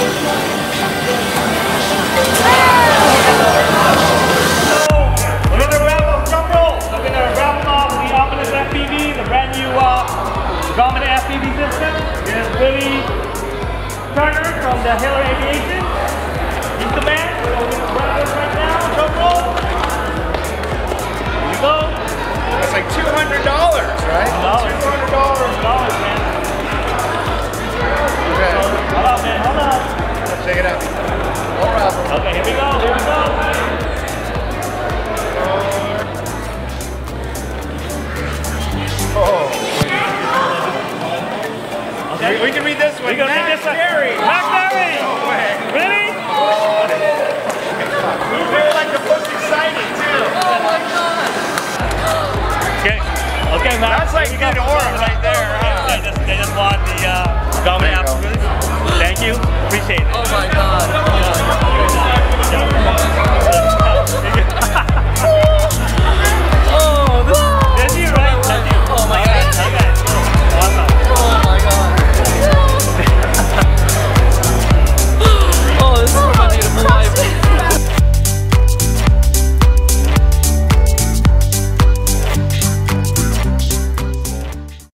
Grumman FPV system. Here's Willie Turner from the Hiller Aviation. He's the man. We're going to grab this right now. Drum roll. Here you go. That's like $200, right? $200, man. Okay. Hold on, man. Hold on. Let's check it out. All right. Okay, here we go. Here we go. Oh. We can read this one. We can read this one. Berry. Mac Berry. No way. Really? Very like the book's excited too. Oh my god. Okay. Okay, Mac. That's like good aura right there. They just won the Grumman FPV. Thank you. Appreciate it. Oh my god.